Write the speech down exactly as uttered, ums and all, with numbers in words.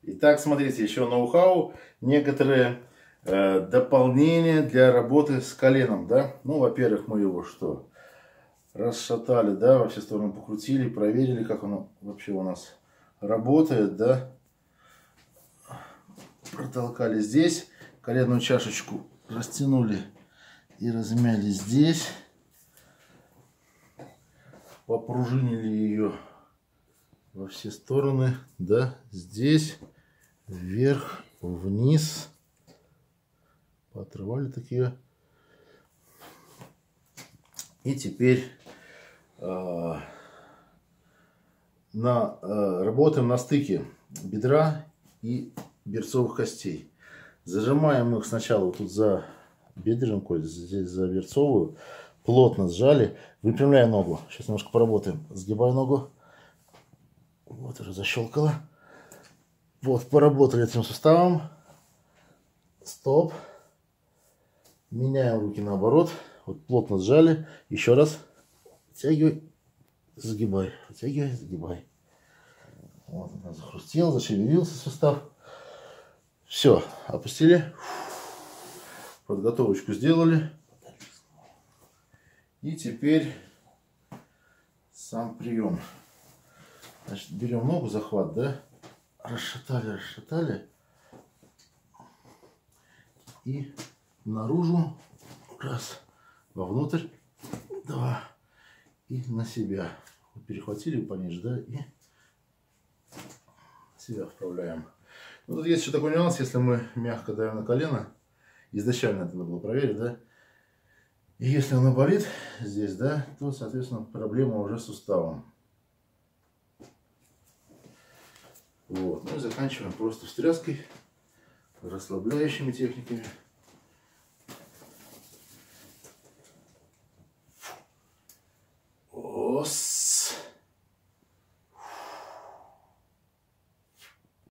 Итак, смотрите, еще ноу-хау, некоторые э, дополнения для работы с коленом, да. Ну, во-первых, мы его что? Расшатали, да, во все стороны покрутили, проверили, как оно вообще у нас работает, да. Протолкали здесь, коленную чашечку растянули и размяли здесь. Попружинили ее во все стороны, да, здесь, вверх, вниз. Поотрывали такие. И теперь э, на, э, работаем на стыке бедра и берцовых костей. Зажимаем их сначала вот тут за бедренную кость, здесь за берцовую. Плотно сжали. Выпрямляя ногу. Сейчас немножко поработаем. Сгибаю ногу. Вот уже защелкало. Вот, поработали этим суставом. Стоп. Меняем руки наоборот. Вот плотно сжали. Еще раз. Вытягивай. Загибай. Вытягивай, загибай. Вот она захрустела, зашевелился сустав. Все. Опустили. Подготовочку сделали. И теперь сам прием. Значит, берем ногу, захват, да? Расшатали, расшатали. И наружу. Раз. Вовнутрь. Два. И на себя. Перехватили пониже, да? И себя вправляем. Ну, тут есть еще такой нюанс, если мы мягко давим на колено. Изначально это надо было проверить, да? И если оно болит здесь, да, то, соответственно, проблема уже с суставом. Вот. Ну и заканчиваем просто встряской, расслабляющими техниками. Ос.